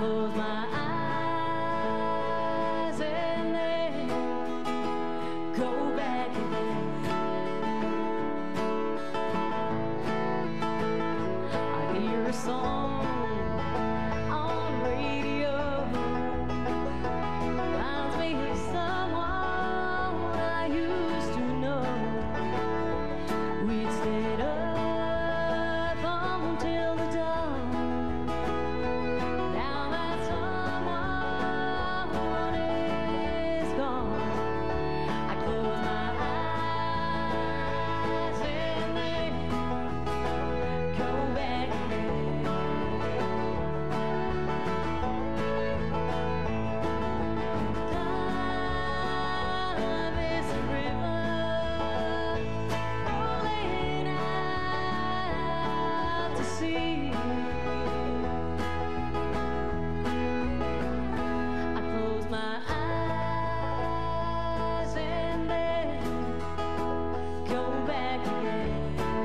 close my eyes and then go back again. I hear a song on the radio, reminds me of someone I used to know. We'd stayed up until the dawn. Now that someone is gone, I close my eyes and then go back again. Time is a river rolling out to sea. I close my eyes and then go back again.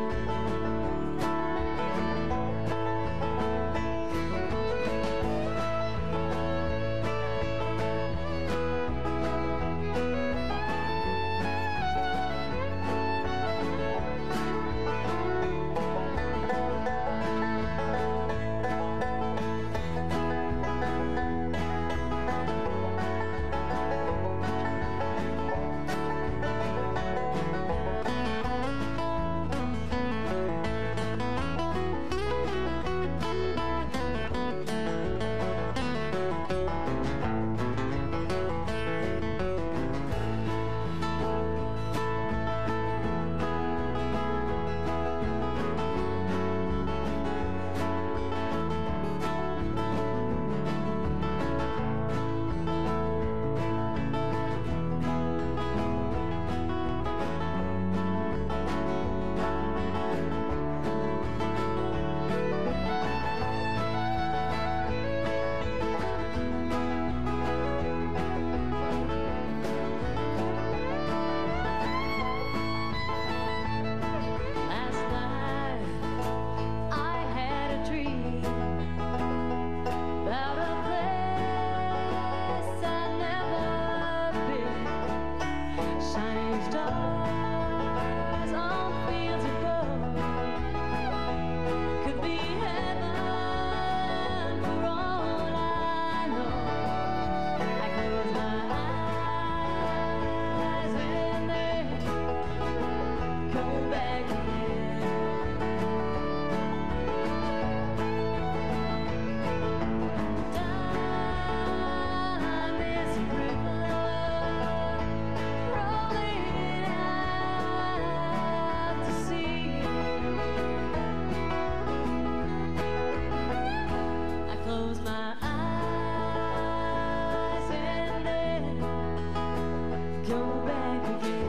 Last night I had a dream about a place I'd never been. Shining stars on fields of gold could be heaven for all I know. I close my eyes and then go back again. Time is a river rolling out to sea. I close my eyes and then go back again.